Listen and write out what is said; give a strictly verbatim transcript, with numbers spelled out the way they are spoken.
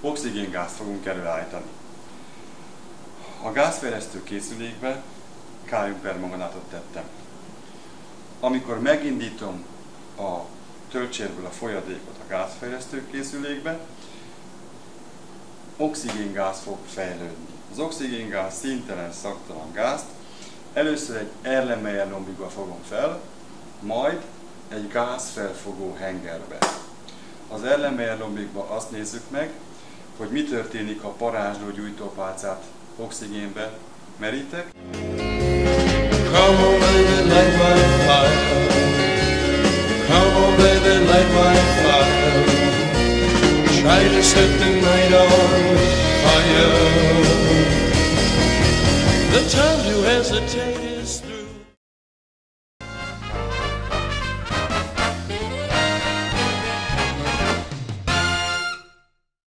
oxigéngázt fogunk előállítani. A gázfejlesztő készülékbe káliumpermanganátot tettem. Amikor megindítom a töltsérből a folyadékot a gázfejlesztő készülékbe, oxigéngáz fog fejlődni. Az oxigéngáz színtelen, szaktalan gázt először egy Erlenmeyer lombikba fogom fel, majd egy gázfelfogó hengerbe. Az Erlenmeyer lombikba azt nézzük meg, hogy mi történik, ha parázsló gyújtópálcát oxigénbe merítek. Come on baby, light my fire. Come on baby, light my fire. Try to set the night on fire. The time to hesitate